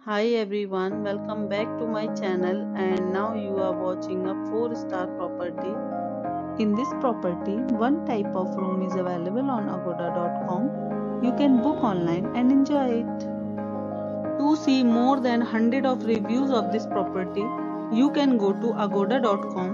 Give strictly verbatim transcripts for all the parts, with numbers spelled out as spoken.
Hi everyone, welcome back to my channel and now you are watching a four star property. In this property, one type of room is available on agoda dot com. You can book online and enjoy it. To see more than one hundred of reviews of this property, you can go to agoda dot com.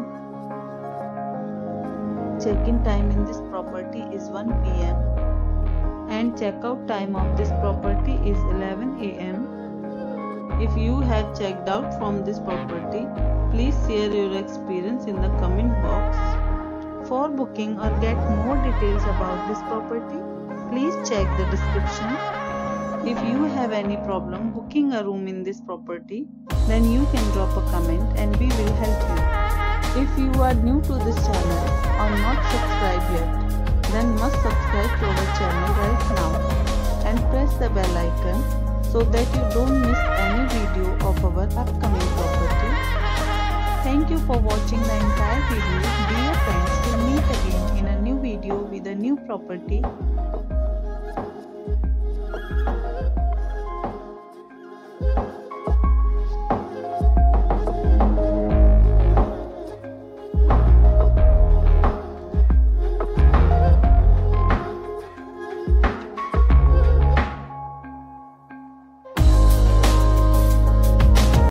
Check-in time in this property is one p m and check-out time of this property is eleven a m If you have checked out from this property, please share your experience in the comment box. For booking or get more details about this property, please check the description. If you have any problem booking a room in this property, then you can drop a comment and we will help you. If you are new to this channel or not subscribed yet, then must subscribe to our channel right now and press the bell icon so that you don't miss any video of our upcoming property. Thank you for watching the entire video. Dear friends, we'll meet again in a new video with a new property.